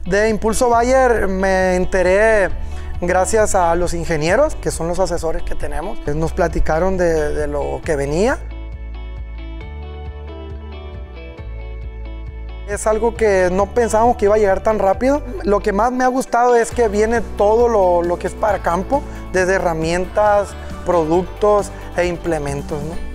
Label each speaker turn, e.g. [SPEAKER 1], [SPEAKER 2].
[SPEAKER 1] De Impulso Bayer me enteré gracias a los ingenieros, que son los asesores que tenemos. Nos platicaron de lo que venía. Es algo que no pensábamos que iba a llegar tan rápido. Lo que más me ha gustado es que viene todo lo que es para campo, desde herramientas, productos e implementos, ¿no?